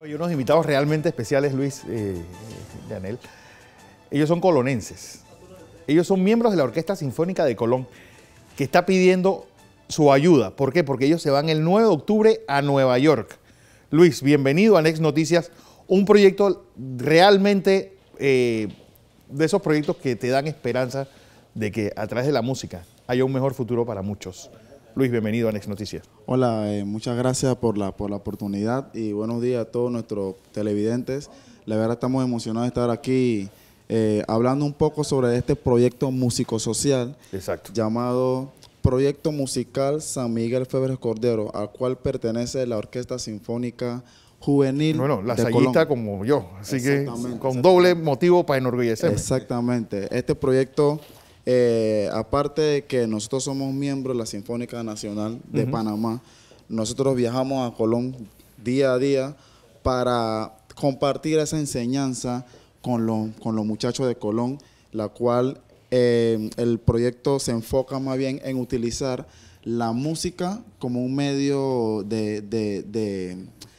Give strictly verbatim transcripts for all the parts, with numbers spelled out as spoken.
Hay unos invitados realmente especiales, Luis, eh, Yanel. Ellos son colonenses. Ellos son miembros de la Orquesta Sinfónica de Colón, que está pidiendo su ayuda. ¿Por qué? Porque ellos se van el nueve de octubre a Nueva York. Luis, bienvenido a Next Noticias, un proyecto realmente eh, de esos proyectos que te dan esperanza de que a través de la música haya un mejor futuro para muchos. Luis, bienvenido a Next Noticias. Hola, eh, muchas gracias por la, por la oportunidad y buenos días a todos nuestros televidentes. La verdad estamos emocionados de estar aquí eh, hablando un poco sobre este proyecto músico-social. Exacto. Llamado Proyecto Musical San Miguel Febres Cordero, al cual pertenece la Orquesta Sinfónica Juvenil Bueno, la de sayita Colón. como yo, así que Exactamente, con doble motivo para enorgullecerme. Exactamente. Este proyecto, eh, aparte de que nosotros somos miembros de la Sinfónica Nacional de uh-huh. Panamá, nosotros viajamos a Colón día a día para compartir esa enseñanza con los, con los muchachos de Colón, la cual eh, el proyecto se enfoca más bien en utilizar la música como un medio de, de, de,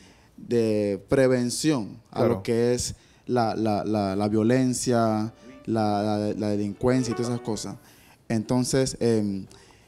de prevención a claro. lo que es la, la, la, la violencia, la, la, la delincuencia y todas esas cosas. Entonces, eh,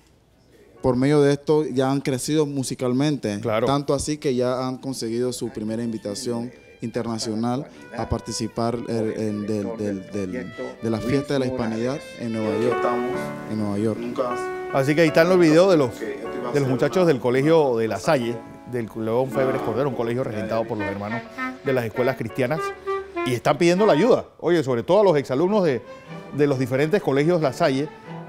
por medio de esto ya han crecido musicalmente, claro. tanto así que ya han conseguido su primera invitación internacional a participar en, en, del, del, del, de la fiesta de la hispanidad en Nueva York. En Nueva York. Así que ahí están los videos de los, de los muchachos del colegio de La Salle, del León Febres Cordero, un colegio regentado por los hermanos de las escuelas cristianas, y están pidiendo la ayuda. Oye, sobre todo a los exalumnos de, de los diferentes colegios La Salle,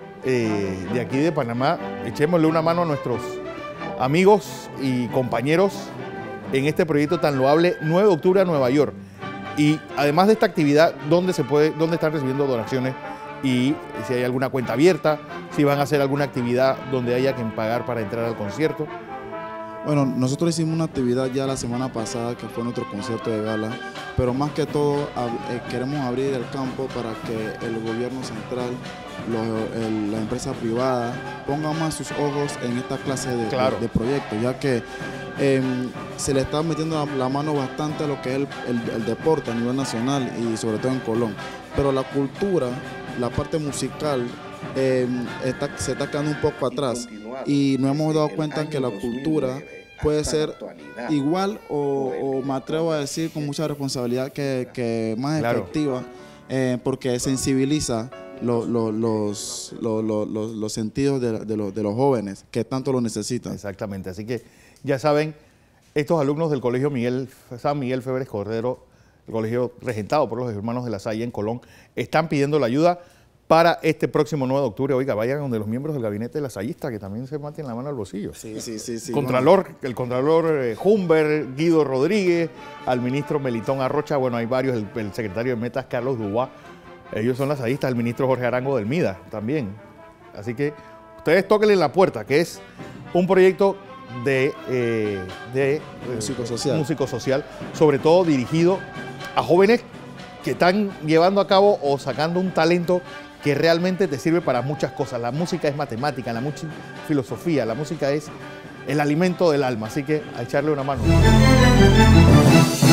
eh, de aquí de Panamá, echémosle una mano a nuestros amigos y compañeros en este proyecto tan loable, nueve de octubre a Nueva York. Y además de esta actividad, ¿dónde se puede, dónde están recibiendo donaciones? Y si hay alguna cuenta abierta, si van a hacer alguna actividad donde haya que pagar para entrar al concierto. Bueno, nosotros hicimos una actividad ya la semana pasada, que fue nuestro concierto de gala, pero más que todo eh, queremos abrir el campo para que el gobierno central, lo, el, la empresa privada, ponga más sus ojos en esta clase de, claro. de, de proyectos, ya que eh, se le está metiendo la, la mano bastante a lo que es el, el, el deporte a nivel nacional y sobre todo en Colón. Pero la cultura, la parte musical, eh, está, se está quedando un poco atrás y nos hemos dado cuenta que la cultura puede ser igual o, o me atrevo a decir con mucha responsabilidad que, que más claro. efectiva, eh, porque sensibiliza lo, lo, los, lo, lo, los, los sentidos de, de, los, de los jóvenes que tanto lo necesitan. Exactamente, así que ya saben, estos alumnos del colegio Miguel, San Miguel Febres Cordero, el colegio regentado por los hermanos de La Salle en Colón, están pidiendo la ayuda para este próximo nueve de octubre. Oiga, vayan donde los miembros del gabinete de la Sayista, que también se maten la mano al bolsillo. Sí, sí, sí. sí Contralor, bueno. El Contralor eh, Humber, Guido Rodríguez, al ministro Melitón Arrocha, bueno, hay varios, el, el secretario de Metas, Carlos Dubois, ellos son las Sayistas, el ministro Jorge Arango del MIDA también. Así que ustedes tóquenle la puerta, que es un proyecto de, eh, de músico social. músico social, sobre todo dirigido a jóvenes que están llevando a cabo o sacando un talento que realmente te sirve para muchas cosas. La música es matemática, la música es filosofía, la música es el alimento del alma, así que a echarle una mano.